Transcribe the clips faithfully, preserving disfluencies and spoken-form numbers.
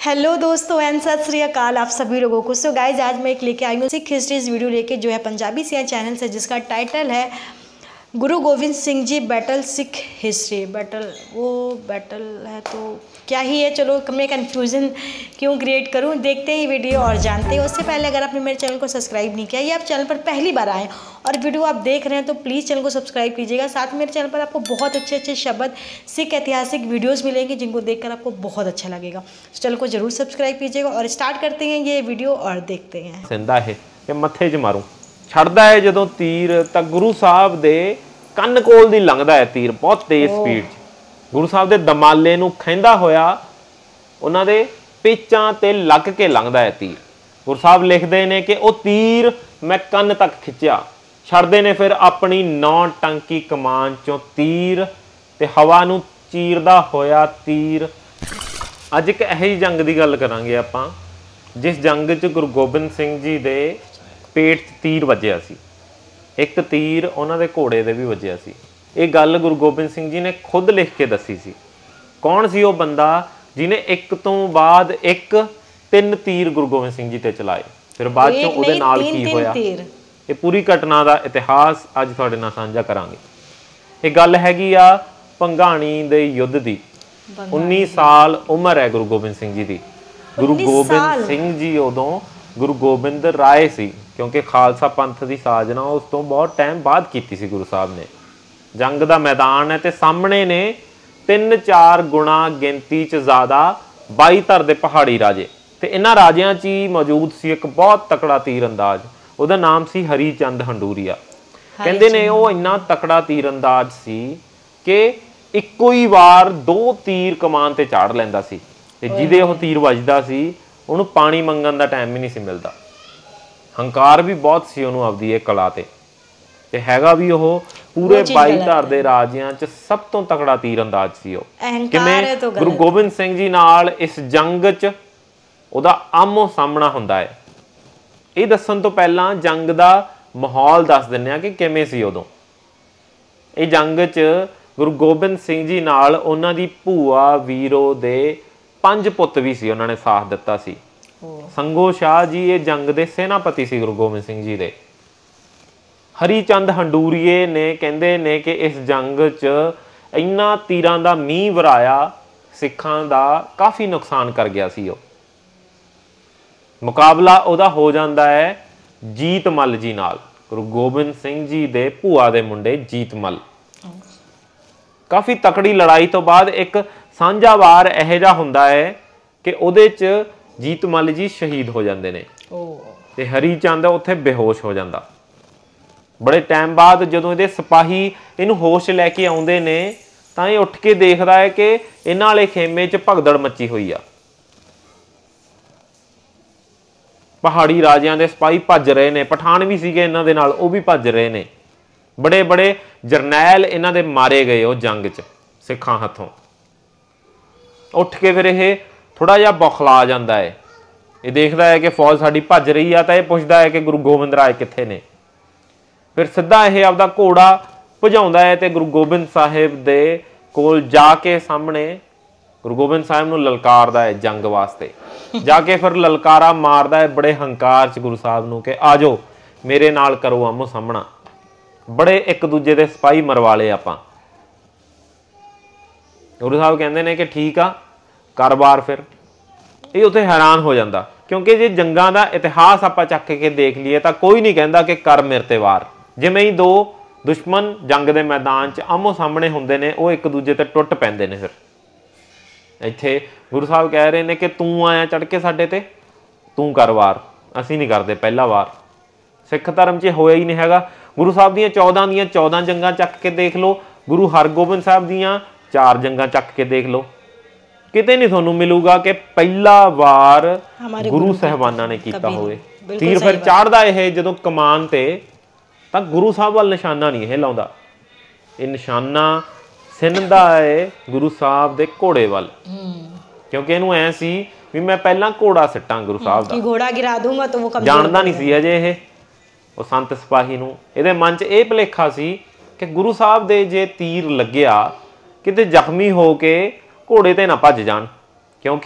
Hello दोस्तों and सत श्री अकाल आप सभी लोगों को। सो गाइज आज मैं एक लेके आई हूँ सिख हिस्ट्रीज वीडियो लेके, जो है पंजाबी सिया चैनल से, जिसका टाइटल है Guru Gobind Singh ji battle Sikh history. Battle वो बैटल है तो क्या ही है, चलो मैं कन्फ्यूज़न क्यों क्रिएट करूं। देखते ही वीडियो और जानते हैं। उससे पहले अगर आपने मेरे चैनल को सब्सक्राइब नहीं किया, या आप चैनल पर पहली बार आए और वीडियो आप देख रहे हैं, तो प्लीज़ चैनल को सब्सक्राइब कीजिएगा। साथ में मेरे चैनल पर आपको बहुत अच्छे अच्छे शब्द सिख ऐतिहासिक वीडियोज़ मिलेंगे, जिनको देखकर आपको बहुत अच्छा लगेगा। तो चैनल को जरूर सब्सक्राइब कीजिएगा और स्टार्ट करते हैं ये वीडियो और देखते हैं। सिंधा है कि मत्थे च मारूं छड़दा है जदों तीर तां गुरु साहब दे ਕੰਨ ਕੋਲ ਦੀ ਲੰਘਦਾ ਹੈ तीर बहुत तेज स्पीड च। गुरु साहब ਦੇ ਦਮਾਲੇ ਨੂੰ ਖੈਂਦਾ ਹੋਇਆ ਉਹਨਾਂ ਦੇ ਪੇਚਾਂ ਤੇ ਲੱਗ ਕੇ ਲੰਘਦਾ ਹੈ तीर। गुरु साहब लिखਦੇ ਨੇ ਕਿ ਉਹ तीर मैं ਕੰਨ तक खिंचिया। ਛੱਡਦੇ ਨੇ ਫਿਰ ਆਪਣੀ ਨੌ ਟੰਕੀ ਕਮਾਨ ਚੋਂ तीर ਤੇ ਹਵਾ ਨੂੰ ਚੀਰਦਾ ਹੋਇਆ तीर। ਅੱਜ ਇੱਕ ਇਹੋ ਜਿਹੀ ਜੰਗ ਦੀ ਗੱਲ ਕਰਾਂਗੇ ਆਪਾਂ, ਜਿਸ ਜੰਗ 'ਚ ਗੁਰੂ ਗੋਬਿੰਦ ਸਿੰਘ ਜੀ ਦੇ पेट च तीर वजिया सी। एक तीर उन्होंने घोड़े दे भी वजिया सी। ये गल गुरु गोबिंद सिंह जी ने खुद लिख के दसी सी। कौन सी वो बंदा जिन्हें एक तो बाद एक तीन तीर गुरु गोबिंद सिंह जी ते चलाए, फिर बाद चों उहदे नाल की होया, ये पूरी घटना का इतिहास अज तुहाडे नाल साझा करांगे। ये गल हैगी आ भंगाणी दे युद्ध दी। उन्नीस साल उम्र है गुरु गोबिंद सिंह जी दी। गुरु गोबिंद सिंह जी उदों गुरु गोबिंद राय सी, क्योंकि खालसा पंथ की साजना उस तो बहुत टाइम बाद की सी गुरु साहब ने। जंग का मैदान है तो सामने ने तीन चार गुणा गिनती च ज़्यादा बाई धर दे पहाड़ी राजे, तो इन्हां राजियां च ही मौजूद सी एक बहुत तकड़ा तीर अंदाज। उहदा नाम सी हरी चंद हंडूरिया। कहंदे ने वो इन्ना तकड़ा तीर अंदाज सी कि इक्को ही वार दो तीर कमान ते चाड़ लैंदा सी, ते जिहदे ओह तीर वजदा सी ਉਹਨੂੰ पानी मंगन का टाइम भी नहीं सी मिलता। हंकार भी बहुत सी ਉਹਨੂੰ ਆਪਦੀ ਇਹ ਕਲਾ ਤੇ ਤੇ ਹੈਗਾ ਵੀ ਉਹ ਪੂਰੇ ਬਾਈ ਧਾਰ ਦੇ ਰਾਜਿਆਂ ਚ ਸਭ ਤੋਂ ਤਕੜਾ ਤੀਰ ਅੰਦਾਜ਼ ਸੀ। ਉਹ ਕਿਵੇਂ ਗੁਰੂ ਗੋਬਿੰਦ ਸਿੰਘ ਜੀ ਨਾਲ ਇਸ ਜੰਗ ਚ ਉਹਦਾ ਆਮੋ ਸਾਹਮਣਾ ਹੁੰਦਾ ਹੈ। ਇਹ ਦੱਸਣ ਤੋਂ ਪਹਿਲਾਂ ਜੰਗ ਦਾ ਮਾਹੌਲ ਦੱਸ ਦਿੰਨੇ ਆ ਕਿ ਕਿਵੇਂ ਸੀ ਉਦੋਂ। ਇਹ ਜੰਗ ਚ ਗੁਰੂ ਗੋਬਿੰਦ ਸਿੰਘ ਜੀ ਨਾਲ ਉਹਨਾਂ ਦੀ ਭੂਆ ਵੀਰੋ ਦੇ पंज पुत भी सी, उन्होंने साथ दिता सी। संगो शाह जी ये जंग दे सेनापति सी गुरु गोबिंद सिंह जी दे। हरी चंद हंडूरीए ने कहंदे ने कि इस जंग च इन्ना तीरां दा मींह वराया, सिखां दा काफ़ी नुकसान कर गया सी। मुकाबला उहदा हो जाता है जीत मल जी नाल, गुरु गोबिंद सिंह जी दे भूआ दे मुंडे जीत मल। काफ़ी तकड़ी लड़ाई तो बाद एक ਸਾਂਝਾ ਵਾਰ ਇਹੋ ਜਿਹਾ ਹੁੰਦਾ ਹੈ ਕਿ ਉਹਦੇ 'ਚ ਜੀਤ ਮੱਲ ਜੀ ਸ਼ਹੀਦ ਹੋ ਜਾਂਦੇ ਨੇ ਤੇ ਹਰੀ ਚੰਦ ਉੱਥੇ ਬੇਹੋਸ਼ ਹੋ ਜਾਂਦਾ। ਬੜੇ ਟਾਈਮ ਬਾਅਦ ਜਦੋਂ ਇਹਦੇ ਸਿਪਾਹੀ ਇਹਨੂੰ ਹੋਸ਼ ਲੈ ਕੇ ਆਉਂਦੇ ਨੇ ਤਾਂ ਇਹ ਉੱਠ ਕੇ ਦੇਖਦਾ ਹੈ ਕਿ ਇਹਨਾਂ ਵਾਲੇ ਖੇਮੇ 'ਚ ਭਗਦੜ ਮੱਚੀ ਹੋਈ ਆ। ਪਹਾੜੀ ਰਾਜਿਆਂ ਦੇ ਸਿਪਾਹੀ ਭੱਜ ਰਹੇ ਨੇ, ਪਠਾਨ ਵੀ ਸੀਗੇ ਇਹਨਾਂ ਦੇ ਨਾਲ, ਉਹ ਵੀ ਭੱਜ ਰਹੇ ਨੇ। ਬੜੇ ਬੜੇ ਜਰਨੈਲ ਇਹਨਾਂ ਦੇ ਮਾਰੇ ਗਏ ਉਹ ਜੰਗ 'ਚ ਸਿੱਖਾਂ ਹੱਥੋਂ। ਉੱਠ ਕੇ ਫਿਰ ਇਹ ਥੋੜਾ ਜਿਹਾ ਬੌਖਲਾ ਜਾਂਦਾ ਹੈ। ਇਹ ਦੇਖਦਾ ਹੈ ਕਿ ਫੌਜ ਸਾਡੀ ਭੱਜ ਰਹੀ ਆ, ਤਾਂ ਇਹ ਪੁੱਛਦਾ ਹੈ ਕਿ ਗੁਰੂ ਗੋਬਿੰਦ ਰਾਏ ਕਿੱਥੇ ਨੇ। ਫਿਰ ਸਿੱਧਾ ਇਹ ਆਪਦਾ ਘੋੜਾ ਭਜਾਉਂਦਾ ਹੈ ਤੇ ਗੁਰੂ ਗੋਬਿੰਦ ਸਾਹਿਬ ਦੇ ਕੋਲ ਜਾ ਕੇ ਸਾਹਮਣੇ ਗੁਰੂ ਗੋਬਿੰਦ ਸਾਹਿਬ ਨੂੰ ਲਲਕਾਰਦਾ ਹੈ ਜੰਗ ਵਾਸਤੇ। ਜਾ ਕੇ ਫਿਰ ਲਲਕਾਰਾ ਮਾਰਦਾ ਹੈ ਬੜੇ ਹੰਕਾਰ 'ਚ ਗੁਰੂ ਸਾਹਿਬ ਨੂੰ ਕਿ ਆ ਜਾਓ ਮੇਰੇ ਨਾਲ ਕਰੋ ਆਮੋ ਸਾਹਮਣਾ। ਬੜੇ ਇੱਕ ਦੂਜੇ ਦੇ ਸਿਪਾਹੀ ਮਰਵਾ ਲਏ ਆਪਾਂ। ਗੁਰੂ ਸਾਹਿਬ ਕਹਿੰਦੇ ਨੇ ਕਿ ਠੀਕ ਆ ਕਰ ਵਾਰ। ਫਿਰ ਇਹ ਉੱਥੇ ਹੈਰਾਨ ਹੋ ਜਾਂਦਾ, ਕਿਉਂਕਿ ਜੇ ਜੰਗਾਂ ਦਾ ਇਤਿਹਾਸ ਆਪਾਂ ਚੱਕ ਕੇ ਦੇਖ ਲਈਏ ਤਾਂ ਕੋਈ ਨਹੀਂ ਕਹਿੰਦਾ ਕਿ ਕਰ ਮੇਰੇ ਤੇ ਵਾਰ। ਜਿਵੇਂ ਹੀ ਦੋ ਦੁਸ਼ਮਣ ਜੰਗ ਦੇ ਮੈਦਾਨ 'ਚ ਆਮੋ ਸਾਹਮਣੇ ਹੁੰਦੇ ਨੇ, ਉਹ ਇੱਕ ਦੂਜੇ ਤੇ ਟੁੱਟ ਪੈਂਦੇ ਨੇ। ਫਿਰ ਇੱਥੇ ਗੁਰੂ ਸਾਹਿਬ ਕਹਿ ਰਹੇ ਨੇ ਕਿ ਤੂੰ ਆਇਆ ਚੜ ਕੇ ਸਾਡੇ ਤੇ, ਤੂੰ ਕਰ ਵਾਰ, ਅਸੀਂ ਨਹੀਂ ਕਰਦੇ ਪਹਿਲਾ ਵਾਰ। ਸਿੱਖ ਧਰਮ 'ਚ ਹੋਇਆ ਹੀ ਨਹੀਂ ਹੈਗਾ। ਗੁਰੂ ਸਾਹਿਬ ਦੀਆਂ ਚੌਦਾਂ ਦੀਆਂ ਚੌਦਾਂ ਜੰਗਾਂ ਚੱਕ ਕੇ ਦੇਖ ਲਓ, ਗੁਰੂ ਹਰਗੋਬਿੰਦ ਸਾਹਿਬ ਦੀਆਂ चार जंगा चक के देख लो, किते नहीं थोनू मिलूगा कि पहला वार गुरु साहबाना ने कीता होवे। तीर फिर चाढ़दा है जदों कमान ते, तां गुरु साहब वाल निशाना नहीं है लाउंदा, ये निशाना सिनदा है गुरु साहब दे घोड़े वाल। क्योंकि इहनूं ऐ सी भी मैं पहला घोड़ा सट्टां गुरु साहब दा, घोड़ा गिरा दूंगा तो वो कमजोर जानदा नहीं सी अजे ये ਉਹ संत सिपाही नूं। ਇਹਦੇ मन च ਇਹ ਭੁਲੇਖਾ ਸੀ कि गुरु साहब दे जे तीर लग्गिया किते ਜ਼ਖਮੀ हो के घोड़े ते ना भज जान, क्योंकि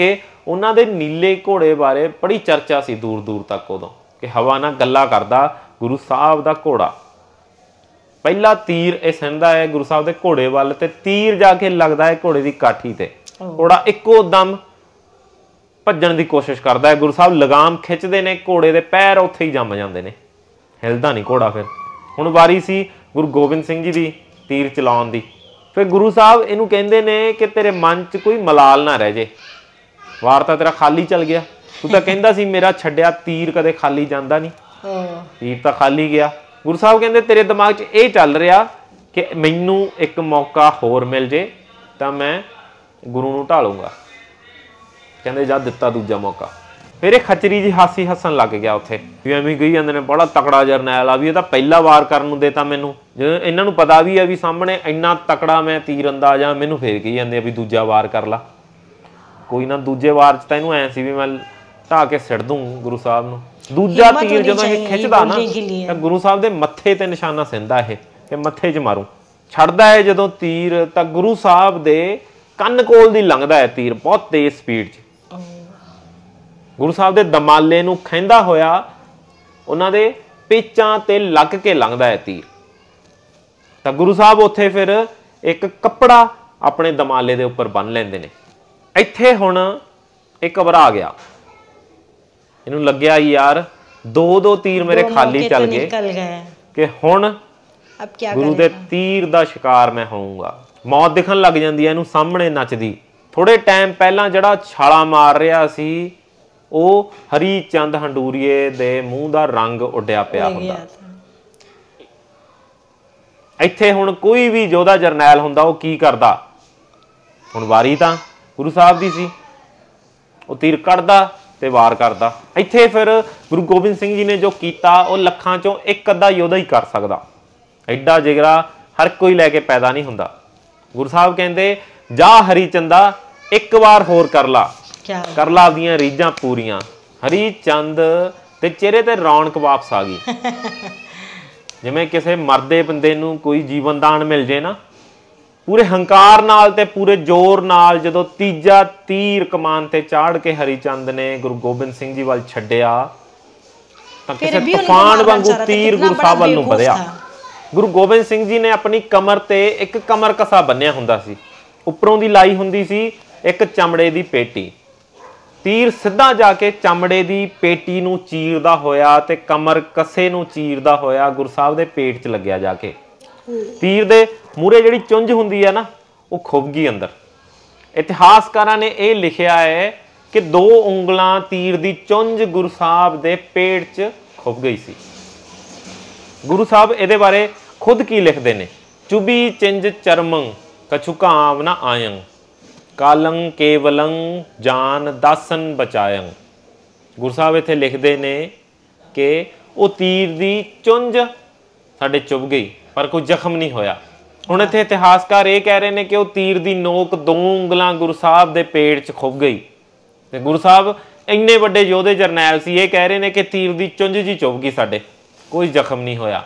ਉਹਨਾਂ ਦੇ ਨੀਲੇ ਘੋੜੇ ਬਾਰੇ ਬੜੀ ਚਰਚਾ ਸੀ ਦੂਰ ਦੂਰ ਤੱਕ ਉਦੋਂ ਕਿ ਹਵਾ ਨਾਲ ਗੱਲਾਂ ਕਰਦਾ ਗੁਰੂ ਸਾਹਿਬ ਦਾ ਘੋੜਾ। ਪਹਿਲਾ ਤੀਰ ਇਹ ਸਹਿੰਦਾ ਹੈ ਗੁਰੂ ਸਾਹਿਬ ਦੇ ਘੋੜੇ ਵੱਲ ਤੇ ਤੀਰ ਜਾ ਕੇ ਲੱਗਦਾ ਹੈ ਘੋੜੇ ਦੀ ਕਾਠੀ ਤੇ। ਘੋੜਾ ਇੱਕੋ ਦਮ ਭੱਜਣ ਦੀ ਕੋਸ਼ਿਸ਼ ਕਰਦਾ ਹੈ। ਗੁਰੂ ਸਾਹਿਬ ਲਗਾਮ ਖਿੱਚਦੇ ਨੇ, ਘੋੜੇ ਦੇ ਪੈਰ ਉੱਥੇ ਹੀ ਜੰਮ ਜਾਂਦੇ ਨੇ, ਹਿਲਦਾ ਨਹੀਂ ਘੋੜਾ। ਫਿਰ ਹੁਣ ਵਾਰੀ ਸੀ ਗੁਰੂ ਗੋਬਿੰਦ ਸਿੰਘ ਜੀ ਦੀ ਤੀਰ ਚਲਾਉਣ ਦੀ। ਫਿਰ ਗੁਰੂ ਸਾਹਿਬ ਇਹਨੂੰ ਕਹਿੰਦੇ ਨੇ ਕਿ ਤੇਰੇ ਮਨ 'ਚ ਕੋਈ ਮਲਾਲ ਨਾ ਰਹਿ ਜੇ, ਵਾਰ ਤਾਂ ਤੇਰਾ ਖਾਲੀ ਚੱਲ ਗਿਆ। ਤੂੰ ਤਾਂ ਕਹਿੰਦਾ ਸੀ ਮੇਰਾ ਛੱਡਿਆ ਤੀਰ ਕਦੇ ਖਾਲੀ ਜਾਂਦਾ ਨਹੀਂ, ਤੀਰ ਤਾਂ ਖਾਲੀ ਗਿਆ। ਗੁਰੂ ਸਾਹਿਬ ਕਹਿੰਦੇ ਤੇਰੇ ਦਿਮਾਗ 'ਚ ਇਹ ਚੱਲ ਰਿਹਾ ਕਿ ਮੈਨੂੰ ਇੱਕ ਮੌਕਾ ਹੋਰ ਮਿਲ ਜੇ ਤਾਂ ਮੈਂ ਗੁਰੂ ਨੂੰ ਢਾਲੂੰਗਾ। ਕਹਿੰਦੇ ਜਦ ਦਿੱਤਾ ਦੂਜਾ ਮੌਕਾ। ਫਿਰ ਇਹ ਖਚਰੀ ਜੀ ਹਾਸੀ ਹੱਸਣ ਲੱਗ ਗਿਆ ਉੱਥੇ ਵੀ ਐਵੇਂ ਕਹੀ ਜਾਂਦੇ ਨੇ ਬੜਾ ਤਕੜਾ ਜਰਨੈਲ ਆ ਵੀ ਇਹ ਤਾਂ ਪਹਿਲਾ ਵਾਰ ਕਰਨ ਨੂੰ ਦੇਤਾ ਮੈਨੂੰ। ਜਦੋਂ ਇਹਨਾਂ ਨੂੰ ਪਤਾ ਵੀ ਆ ਵੀ ਸਾਹਮਣੇ ਇੰਨਾ ਤਕੜਾ ਮੈਂ ਤੀਰ ਅੰਦਾਜ਼ ਆ, ਮੈਨੂੰ ਫੇਰ ਕਹੀ ਜਾਂਦੇ ਆ ਵੀ ਦੂਜਾ ਵਾਰ ਕਰ ਲਾ। ਕੋਈ ਨਾ ਦੂਜੇ ਵਾਰ 'ਚ ਤਾਂ ਇਹਨੂੰ ਐਂ ਸੀ ਵੀ ਮੈਂ ਢਾਹ ਕੇ ਸਿੱਟ ਦੂੰ ਗੁਰੂ ਸਾਹਿਬ ਨੂੰ। ਦੂਜਾ ਤੀਰ ਜਦੋਂ ਇਹ ਖਿੱਚਦਾ ਨਾ ਤਾਂ ਗੁਰੂ ਸਾਹਿਬ ਦੇ ਮੱਥੇ ਤੇ ਨਿਸ਼ਾਨਾ ਸਿੰਦਾ ਇਹ ਕਿ ਮੱਥੇ 'ਚ ਮਾਰੂ। ਛੱਡਦਾ ਹੈ ਜਦੋਂ ਤੀਰ ਤਾਂ ਗੁਰੂ ਸਾਹਿਬ ਦੇ ਕੰਨ ਕੋਲ ਦੀ ਲੰਘਦਾ ਹੈ ਤੀਰ ਬਹੁਤ ਤੇਜ਼ ਸਪੀਡ 'ਚ। ਗੁਰੂ ਸਾਹਿਬ ਦੇ ਦਮਾਲੇ ਨੂੰ ਖਹਿੰਦਾ ਹੋਇਆ ਉਹਨਾਂ ਦੇ ਪੇਚਾਂ ਤੇ ਲੱਗ ਕੇ ਲੰਘਦਾ ਹੈ ਤੀਰ। ਤਾਂ ਗੁਰੂ ਸਾਹਿਬ ਉੱਥੇ ਫਿਰ ਇੱਕ ਕੱਪੜਾ ਆਪਣੇ ਦਮਾਲੇ ਦੇ ਉੱਪਰ ਬੰਨ ਲੈਂਦੇ ਨੇ। ਇੱਥੇ ਹੁਣ ਇਹ ਘਬਰਾ ਗਿਆ, ਇਹਨੂੰ ਲੱਗਿਆ ਯਾਰ ਦੋ ਦੋ ਤੀਰ ਮੇਰੇ ਖਾਲੀ ਚੱਲ ਗਏ ਕਿ ਹੁਣ ਗੁਰੂ ਦੇ ਤੀਰ ਦਾ ਸ਼ਿਕਾਰ ਮੈਂ ਹੋਊਂਗਾ। ਮੌਤ ਦਿਖਣ ਲੱਗ ਜਾਂਦੀ ਹੈ ਇਹਨੂੰ ਸਾਹਮਣੇ ਨੱਚਦੀ। ਥੋੜੇ ਟਾਈਮ ਪਹਿਲਾਂ ਜਿਹੜਾ ਛਾਲਾ ਮਾਰ ਰਿਹਾ ਸੀ ਉਹ ਹਰੀ ਚੰਦ ਹੰਡੂਰੀਏ ਦੇ ਮੂੰਹ ਦਾ ਰੰਗ ਉੱਡਿਆ ਪਿਆ ਹੁੰਦਾ। ਇੱਥੇ ਹੁਣ ਕੋਈ ਵੀ ਯੋਧਾ ਜਰਨੈਲ ਹੁੰਦਾ ਉਹ ਕੀ ਕਰਦਾ? ਹੁਣ ਵਾਰੀ ਤਾਂ ਗੁਰੂ ਸਾਹਿਬ ਦੀ ਸੀ, ਉਹ ਤੀਰ ਕੱਢਦਾ ਤੇ ਵਾਰ ਕਰਦਾ। ਇੱਥੇ ਫਿਰ ਗੁਰੂ ਗੋਬਿੰਦ ਸਿੰਘ ਜੀ ਨੇ ਜੋ ਕੀਤਾ ਉਹ ਲੱਖਾਂ ਚੋਂ ਇੱਕ ਅੱਧਾ ਯੋਧਾ ਹੀ ਕਰ ਸਕਦਾ। ਐਡਾ ਜਿਗਰਾ ਹਰ ਕੋਈ ਲੈ ਕੇ ਪੈਦਾ ਨਹੀਂ ਹੁੰਦਾ। ਗੁਰੂ ਸਾਹਿਬ ਕਹਿੰਦੇ ਜਾ ਹਰੀ ਚੰਦਾ ਇੱਕ ਵਾਰ ਹੋਰ ਕਰ ਲਾ, ਕਰ ਲਾ ਆਪਦੀਆਂ ਰੀਝਾਂ ਪੂਰੀਆਂ। ਹਰੀ ਚੰਦ ਤੇ ਚਿਹਰੇ ਤੇ ਰੌਣਕ ਵਾਪਸ ਆ ਗਈ। ਜਿਵੇਂ ਕਿਸੇ ਮਰਦੇ ਬੰਦੇ ਨੂੰ ਕੋਈ ਜੀਵਨ ਦਾਨ ਮਿਲ ਜੇ ਨਾ, ਪੂਰੇ ਹੰਕਾਰ ਨਾਲ ਤੇ ਪੂਰੇ ਜ਼ੋਰ ਨਾਲ ਜਦੋਂ ਤੀਜਾ ਤੀਰ ਕਮਾਨ ਤੇ ਚਾੜ ਕੇ ਹਰੀ ਚੰਦ ਨੇ ਗੁਰੂ ਗੋਬਿੰਦ ਸਿੰਘ ਜੀ ਵੱਲ ਛੱਡਿਆ ਤਾਂ ਕਿਸੇ ਤੂਫਾਨ ਵਾਂਗੂ ਤੀਰ ਗੁਰੂ ਸਾਹਿਬ ਵੱਲ ਨੂੰ ਵਧਿਆ। ਗੁਰੂ ਗੋਬਿੰਦ ਸਿੰਘ ਜੀ ਨੇ ਆਪਣੀ ਕਮਰ ਤੇ ਇੱਕ ਕਮਰ ਕਸਾ ਬੰਨਿਆ ਹੁੰਦਾ ਸੀ, ਉੱਪਰੋਂ ਦੀ ਲਾਈ ਹੁੰਦੀ ਸੀ ਇੱਕ ਚਮੜੇ ਦੀ ਪੇਟੀ। ਤੀਰ ਸਿੱਧਾ ਜਾ ਕੇ ਚਮੜੇ ਦੀ ਪੇਟੀ ਨੂੰ ਚੀਰਦਾ ਹੋਇਆ ਤੇ ਕਮਰ ਕਸੇ ਨੂੰ ਚੀਰਦਾ ਹੋਇਆ ਗੁਰੂ ਸਾਹਿਬ ਦੇ ਪੇਟ 'ਚ ਲੱਗਿਆ ਜਾ ਕੇ। ਤੀਰ ਦੇ ਮੂਹਰੇ ਜਿਹੜੀ ਚੁੰਝ ਹੁੰਦੀ ਹੈ ਨਾ ਉਹ ਖੁੱਭ ਗਈ ਅੰਦਰ। ਇਤਿਹਾਸਕਾਰਾਂ ਨੇ ਇਹ ਲਿਖਿਆ ਹੈ ਕਿ ਦੋ ਉਂਗਲਾਂ ਤੀਰ ਦੀ ਚੁੰਝ ਗੁਰੂ ਸਾਹਿਬ ਦੇ ਪੇਟ 'ਚ ਖੁੱਭ ਗਈ ਸੀ। ਗੁਰੂ ਸਾਹਿਬ ਇਹਦੇ ਬਾਰੇ ਖੁਦ ਕੀ ਲਿਖਦੇ ਨੇ? ਚੁਬੀ ਚਿੰਜ ਚਰਮੰ ਕਛੁ ਕਾਮ ਨਾ ਆਯੰ ਕਾਲੰ ਕੇਵਲੰ ਜਾਨ ਦਾਸਨ ਬਚਾਇੰ। ਗੁਰੂ ਸਾਹਿਬ ਇੱਥੇ ਲਿਖਦੇ ਨੇ ਕਿ ਉਹ ਤੀਰ ਦੀ ਚੁੰਝ ਸਾਡੇ ਚੁੱਭ ਗਈ ਪਰ ਕੋਈ ਜ਼ਖਮ ਨਹੀਂ ਹੋਇਆ। ਹੁਣ ਇੱਥੇ ਇਤਿਹਾਸਕਾਰ ਇਹ ਕਹਿ ਰਹੇ ਨੇ ਕਿ ਉਹ ਤੀਰ ਦੀ ਨੋਕ ਦੋ ਉਂਗਲਾਂ ਗੁਰੂ ਸਾਹਿਬ ਦੇ ਪੇਟ 'ਚ ਖੁੱਭ ਗਈ ਤੇ ਗੁਰੂ ਸਾਹਿਬ ਇੰਨੇ ਵੱਡੇ ਯੋਧੇ ਜਰਨੈਲ ਸੀ, ਇਹ ਕਹਿ ਰਹੇ ਨੇ ਕਿ ਤੀਰ ਦੀ ਚੁੰਝ ਜੀ ਚੁੱਭ ਗਈ, ਸਾਡੇ ਕੋਈ ਜ਼ਖਮ ਨਹੀਂ ਹੋਇਆ।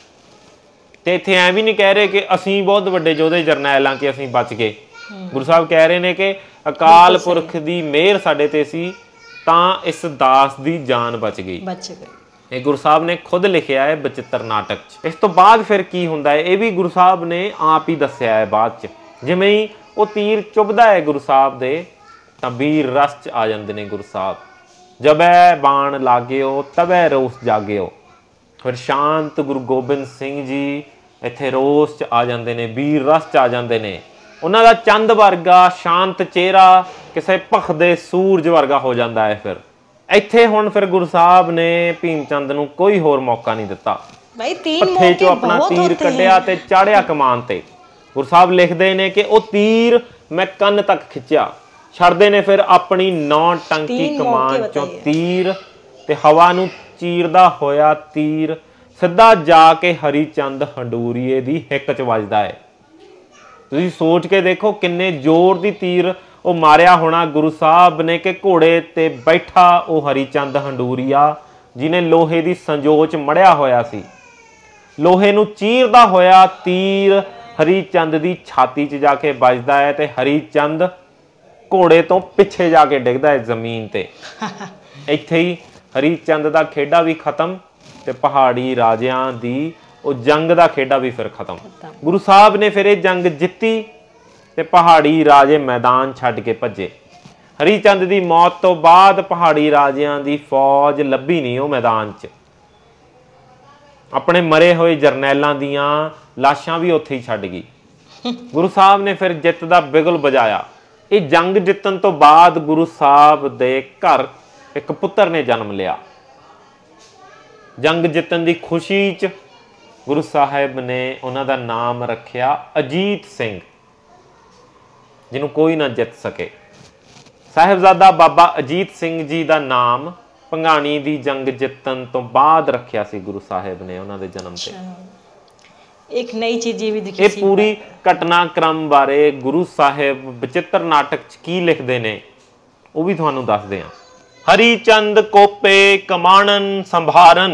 ਤੇ ਇੱਥੇ ਐ ਵੀ ਨਹੀਂ ਕਹਿ ਰਹੇ ਕਿ ਅਸੀਂ ਬਹੁਤ ਵੱਡੇ ਯੋਧੇ ਜਰਨੈਲ ਆ ਕਿ ਅਸੀਂ ਬਚ ਗਏ। ਗੁਰੂ ਸਾਹਿਬ ਕਹਿ ਰਹੇ ਨੇ ਕਿ ਅਕਾਲ ਪੁਰਖ ਦੀ ਮਿਹਰ ਸਾਡੇ ਤੇ ਸੀ ਤਾਂ ਇਸ ਦਾਸ ਦੀ ਜਾਨ ਬਚ ਗਈ। ਬਚ ਗਈ। ਇਹ ਗੁਰੂ ਸਾਹਿਬ ਨੇ ਖੁਦ ਲਿਖਿਆ ਹੈ ਬਚਿੱਤਰ ਨਾਟਕ 'ਚ। ਇਸ ਤੋਂ ਬਾਅਦ ਫਿਰ ਕੀ ਹੁੰਦਾ ਹੈ ਇਹ ਵੀ ਗੁਰੂ ਸਾਹਿਬ ਨੇ ਆਪ ਹੀ ਦੱਸਿਆ ਹੈ ਬਾਅਦ 'ਚ। ਜਿਵੇਂ ਹੀ ਉਹ ਤੀਰ ਚੁੱਭਦਾ ਹੈ ਗੁਰੂ ਸਾਹਿਬ ਦੇ ਤਾਂ ਵੀਰ ਰਸ 'ਚ ਆ ਜਾਂਦੇ ਨੇ ਗੁਰੂ ਸਾਹਿਬ। ਜਬੈ ਬਾਣ ਲਾਗਿਓ ਤਬੈ ਰੋਸ ਜਾਗਿਓ। ਫਿਰ ਸ਼ਾਂਤ ਗੁਰੂ ਗੋਬਿੰਦ ਸਿੰਘ ਜੀ ਇੱਥੇ ਰੋਸ 'ਚ ਆ ਜਾਂਦੇ ਨੇ, ਵੀਰ ਰਸ 'ਚ ਆ ਜਾਂਦੇ ਨੇ। ਉਹਨਾਂ ਦਾ ਚੰਦ ਵਰਗਾ ਸ਼ਾਂਤ ਚਿਹਰਾ ਕਿਸੇ ਭਖਦੇ ਸੂਰਜ ਵਰਗਾ ਹੋ ਜਾਂਦਾ ਹੈ। ਫਿਰ ਇੱਥੇ ਹੁਣ ਫਿਰ ਗੁਰੂ ਸਾਹਿਬ ਨੇ ਭੀਮ ਚੰਦ ਨੂੰ ਕੋਈ ਹੋਰ ਮੌਕਾ ਨਹੀਂ ਦਿੱਤਾ। ਪੱਠੇ 'ਚੋਂ ਆਪਣਾ ਤੀਰ ਕੱਢਿਆ ਤੇ ਚਾੜਿਆ ਕਮਾਨ ਤੇ। ਗੁਰੂ ਸਾਹਿਬ ਲਿਖਦੇ ਨੇ ਕਿ ਉਹ ਤੀਰ ਮੈਂ ਕੰਨ ਤੱਕ ਖਿੱਚਿਆ। ਛੱਡਦੇ ਨੇ ਫਿਰ ਆਪਣੀ ਨੌ ਟੰਕੀ ਕਮਾਨ 'ਚੋਂ ਤੀਰ ਤੇ ਹਵਾ ਨੂੰ ਚੀਰਦਾ ਹੋਇਆ ਤੀਰ ਸਿੱਧਾ ਜਾ ਕੇ ਹਰੀ ਚੰਦ ਹੰਡੂਰੀਏ ਦੀ ਹਿੱਕ 'ਚ ਵੱਜਦਾ ਹੈ। ਤੁਸੀਂ ਸੋਚ ਕੇ ਦੇਖੋ ਕਿੰਨੇ ਜ਼ੋਰ ਦੀ ਤੀਰ ਉਹ ਮਾਰਿਆ ਹੋਣਾ ਗੁਰੂ ਸਾਹਿਬ ਨੇ ਕਿ ਘੋੜੇ ਤੇ ਬੈਠਾ ਉਹ ਹਰੀ ਚੰਦ ਹੰਡੂਰੀਆ ਜਿਹਨੇ ਲੋਹੇ ਦੀ ਸੰਜੋਚ ਮੜਿਆ ਹੋਇਆ ਸੀ, ਲੋਹੇ ਨੂੰ ਚੀਰਦਾ ਹੋਇਆ ਤੀਰ ਹਰੀ ਚੰਦ ਦੀ ਛਾਤੀ 'ਚ ਜਾ ਕੇ ਵੱਜਦਾ ਹੈ ਤੇ ਹਰੀ ਚੰਦ घोड़े तो पिछे जाके डिगदा है जमीन ते। इत्थे ही हरी चंद दा खेडा भी खत्म ते पहाड़ी राजियां दी वो जंग दा खेडा भी फिर खत्म। गुरु साहब ने फिर ये जंग जित्ती ते पहाड़ी राजे मैदान छड्ड के भजे। हरी चंद दी मौत तो बाद पहाड़ी राजियां दी फौज लभी नहीं वो मैदान च। अपने मरे हुए जरनैलों दियां लाशां भी उत्थे ही छड्ड गई। गुरु साहब ने फिर जित दा बिगुल बजाया। ये जंग जितन तो बाद गुरु साहब दे घर एक पुत्र ने जन्म लिया। जंग जितन दी खुशी च गुरु साहब ने उन्हां दा नाम रखिया अजीत सिंह, जिन्हों कोई ना जित सके। साहिबजादा बाबा अजीत सिंह जी का नाम भंगाणी दी जंग जितन तो बाद रखिया सी गुरु साहिब ने उन्हां दे जन्म ते। एक नई चीज ये भी दिखी। ये पूरी घटनाक्रम बारे गुरु साहिब बचित्र नाटक च की लिखते ने वो भी तुहानूं दसदे हां। हरी चंद कोपे कमाणन संभारन,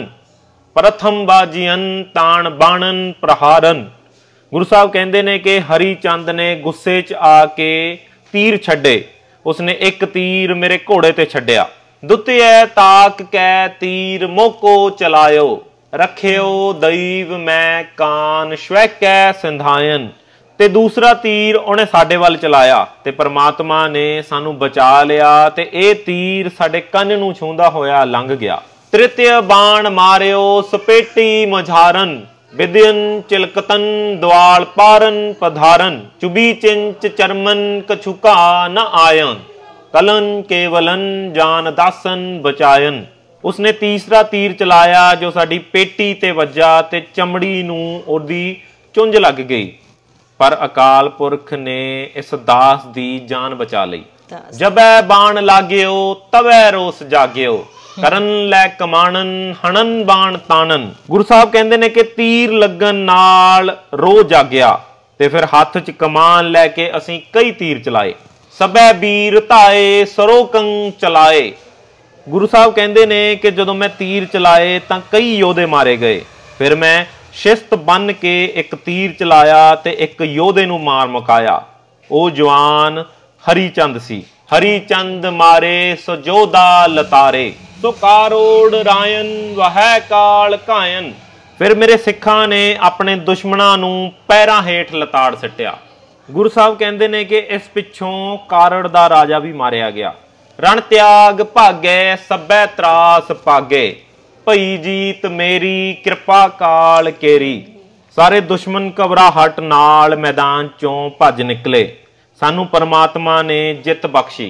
प्रथम बाजियन ताण बाणन प्रहारन। गुरु साहब कहते ने कि हरी चंद ने गुस्से च आके तीर छड्डे। उसने एक तीर मेरे घोड़े ते छड्डिया। दुतिया ताक कै तीर मोको चलायो, रखियो दैव मैं कान श्वैकै सिंधायन। ते दूसरा तीर उन्हें साडे वल चलाया ते परमात्मा ने सानू बचा लिया ते ये तीर साडे कंन नूं छूंदा होया लंघ गया। तृतीय बाण मारियो सपेटी मझारन, विद्यन चिलकतन द्वाल पारन पधारन। चुबी चिंच चरमन कछुका न आयन, कलन केवलन जान दासन बचायन। उसने तीसरा तीर चलाया जो साडी पेटी ते वज्जा ते चमड़ी नूं ओदी चुंझ लग गई, पर अकाल पुरख ने इस दास दी जान बचा लई। जबै बाण लाग्यो तवै रोस जाग्यो, करन लै कमाणन हणन बाण ताणन। गुरु साहब कहते ने कि तीर लगन नाल रो जाग्या ते फिर हाथ च कमान लैके असीं कई तीर चलाए। सबै बीर धाए सरोकं चलाए। गुरु साहब कहते ने कि जदों मैं तीर चलाए तां कई योधे मारे गए। फिर मैं शिस्त बन के एक तीर चलाया ते एक योधे नूं मार मुकाया। ओ जवान हरी चंद सी। हरी चंद मारे सो जोधा लतारे, सो कारोड़ रायन वह काल कायन। फिर मेरे सिखां ने अपने दुश्मनां नूं पैरां हेठ लताड़ सट्टिया। गुरु साहब कहते ने कि इस पिछों कारड़ दा राजा भी मारिया गया। रण त्याग भागे सब्बै त्रास पागे, भई जीत मेरी कृपा काल केरी। सारे दुश्मन घबराहट नाल मैदान चों भज निकले। सानू परमात्मा ने जित बख्शी।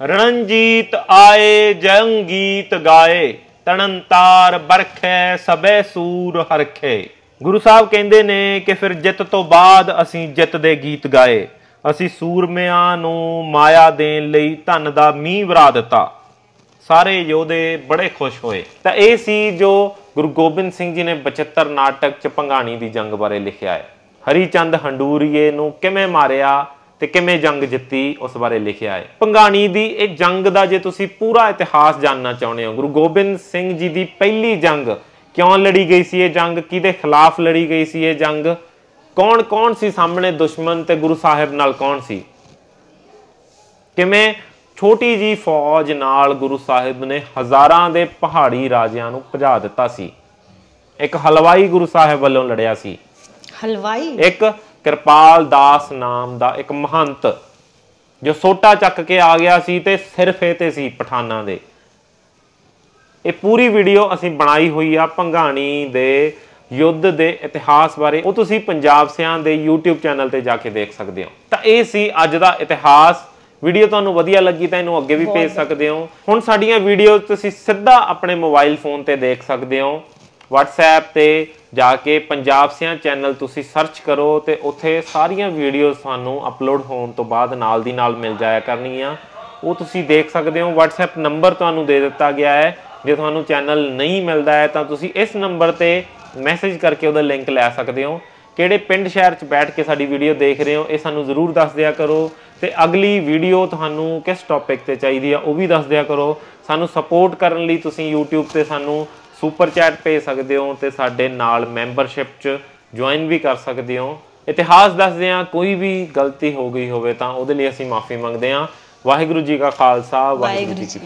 रणजीत आए जंगीत गाए, तणनतार बरखे सबे सूर हरखे। गुरु साहब कहते ने कि फिर जित तो बाद असीं जित दे गीत गाए। असीं सूरमियां नूं माया देण लई धन दा मींह वरा दिता। सारे योधे बड़े खुश होए। तां इह सी जो गुरु गोबिंद सिंह जी ने बचित्र नाटक च भंगाणी दी जंग बारे लिखिया है। हरी चंद हंडूरीए नूं किवें मारिया ते किवें जंग जित्ती उस बारे लिखिया है। भंगाणी दी इह जंग दा जे तुसीं पूरा इतिहास जानना चाहुंदे हो, गुरु गोबिंद सिंह जी दी पहली जंग क्यों लड़ी गई सी, ये जंग किहदे खिलाफ लड़ी गई सी, ये जंग कौन कौन सी सामने दुश्मन ते गुरु साहिब नाल कौन सी, किवें छोटी जी फौज नाल गुरु साहिब ने हज़ारां दे पहाड़ी राजियां नूं भजा दिता सी। एक हलवाई गुरु साहिब वालों लड़िया सी। हलवाई एक कृपाल दास नाम दा एक महंत जो सोटा चक के आ गया सी ते सिर फेते सी पठाना दे। ये पूरी वीडियो असी बनाई हुई आ भंगाणी दे युद्ध दे इतिहास बारे। वो तुसी पंजाब सियां दे यूट्यूब चैनल ते जाके देख सकते हो। तो ये सी अज दा इतिहास। वीडियो तुहानूं वधिया लगी तो इनू अगे भी भेज सकते हो। हुण साडीआं वीडियो तुसी सीधा अपने मोबाइल फोन ते देख सकते हो। WhatsApp ते जाके पंजाब सियां चैनल तुसी सर्च करो तो उत्थे सारियां वीडियो तुहानूं अपलोड होने तो बाद नाल दी नाल मिल जाया करनियां। वो तुसी देख सकते हो। WhatsApp नंबर तुहानूं दे दिता गया है। जे तुहानूं चैनल नहीं मिलता है तो तुसी इस नंबर ते मैसेज करके उहदा लिंक लै सकते हो। किहड़े पिंड शहर च बैठ के साडी वीडियो देख रहे हो ये सानूं जरूर दस दिया करो। तो अगली वीडियो तुहानूं किस टॉपिक ते चाहिदी है वो भी दस दिया करो। सानूं सपोर्ट करन लई तुसीं यूट्यूब ते सानूं सुपर चैट भेज सकते हो तो साडे नाल मैंबरशिप च ज्वाइन भी कर सकते हो। इतिहास दसदे हां कोई भी गलती हो गई होवे तां उहदे लई असीं माफ़ी मंगदे हां। वाहिगुरु जी का खालसा, वाहिगुरु जी की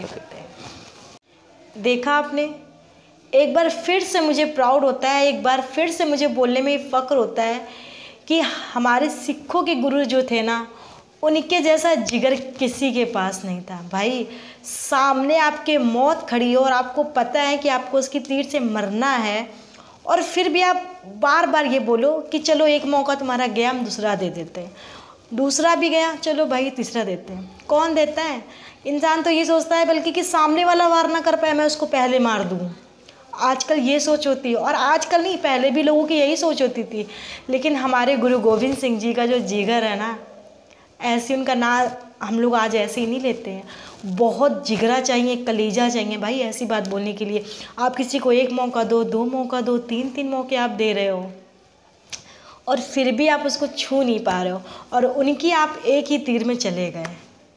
फतेह। देखा आपने, एक बार फिर से मुझे प्राउड होता है, एक बार फिर से मुझे बोलने में फ़ख्र होता है कि हमारे सिखों के गुरु जो थे ना, उनके जैसा जिगर किसी के पास नहीं था। भाई सामने आपके मौत खड़ी हो और आपको पता है कि आपको उसकी तीर से मरना है, और फिर भी आप बार बार ये बोलो कि चलो एक मौका तुम्हारा गया, हम दूसरा दे देते हैं, दूसरा भी गया, चलो भाई तीसरा देते हैं। कौन देता है? इंसान तो ये सोचता है बल्कि कि सामने वाला वार ना कर पाए, मैं उसको पहले मार दूँ। आजकल ये सोच होती है, और आजकल नहीं, पहले भी लोगों की यही सोच होती थी। लेकिन हमारे गुरु गोविंद सिंह जी का जो जिगर है ना, ऐसे उनका ना हम लोग आज ऐसे ही नहीं लेते हैं। बहुत जिगरा चाहिए, कलेजा चाहिए भाई ऐसी बात बोलने के लिए। आप किसी को एक मौका दो, दो मौका दो, तीन तीन मौके आप दे रहे हो, और फिर भी आप उसको छू नहीं पा रहे हो, और उनकी आप एक ही तीर में चले गए,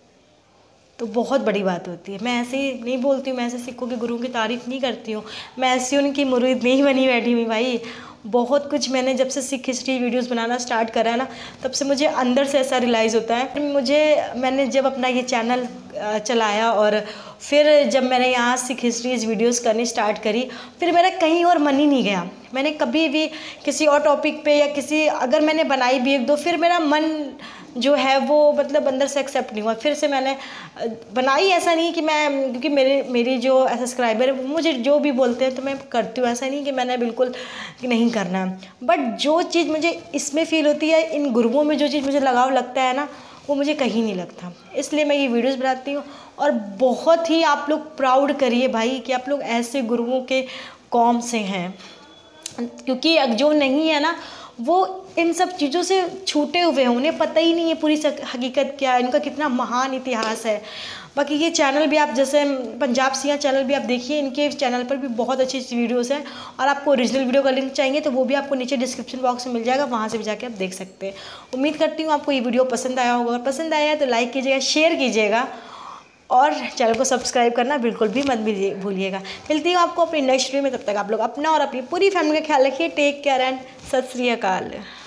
तो बहुत बड़ी बात होती है। मैं ऐसे ही नहीं बोलती हूँ, मैं ऐसे सिखों के गुरुओं की तारीफ़ नहीं करती हूँ, मैं ऐसी उनकी मुरीद नहीं बनी बैठी हुई भाई। बहुत कुछ मैंने जब से सिख हिस्ट्री वीडियोस बनाना स्टार्ट करा है ना, तब से मुझे अंदर से ऐसा रियलाइज़ होता है। मुझे मैंने जब अपना ये चैनल चलाया और फिर जब मैंने यहाँ सिख हिस्ट्रीज वीडियोस करनी स्टार्ट करी, फिर मेरा कहीं और मन ही नहीं गया। मैंने कभी भी किसी और टॉपिक पे या किसी अगर मैंने बनाई भी एक दो, फिर मेरा मन जो है वो मतलब अंदर से एक्सेप्ट नहीं हुआ। फिर से मैंने बनाई, ऐसा नहीं कि मैं, क्योंकि मेरे मेरी जो सब्सक्राइबर है मुझे जो भी बोलते हैं तो मैं करती हूँ, ऐसा नहीं कि मैंने बिल्कुल नहीं करना है। बट जो चीज़ मुझे इसमें फ़ील होती है, इन गुरुओं में जो चीज़ मुझे लगाव लगता है ना, वो मुझे कहीं नहीं लगता। इसलिए मैं ये वीडियोस बनाती हूँ, और बहुत ही आप लोग प्राउड करिए भाई कि आप लोग ऐसे गुरुओं के कौम से हैं, क्योंकि जो नहीं है ना वो इन सब चीज़ों से छूटे हुए हैं, उन्हें पता ही नहीं है पूरी हकीकत क्या है, इनका कितना महान इतिहास है। बाकी ये चैनल भी आप जैसे पंजाब सियां चैनल भी आप देखिए, इनके चैनल पर भी बहुत अच्छी अच्छी वीडियोस हैं, और आपको ओरिजिनल वीडियो का लिंक चाहिए तो वो भी आपको नीचे डिस्क्रिप्शन बॉक्स में मिल जाएगा, वहाँ से भी जाके आप देख सकते हैं। उम्मीद करती हूँ आपको ये वीडियो पसंद आया होगा, और पसंद आया है तो लाइक कीजिएगा, शेयर कीजिएगा, और चैनल को सब्सक्राइब करना बिल्कुल भी मत भूलिएगा। मिलती हूँ आपको अपनी नेक्स्ट वीडियो में, तब तक आप लोग अपना और अपनी पूरी फैमिली का ख्याल रखिए। टेक केयर एंड सत श्री अकाल।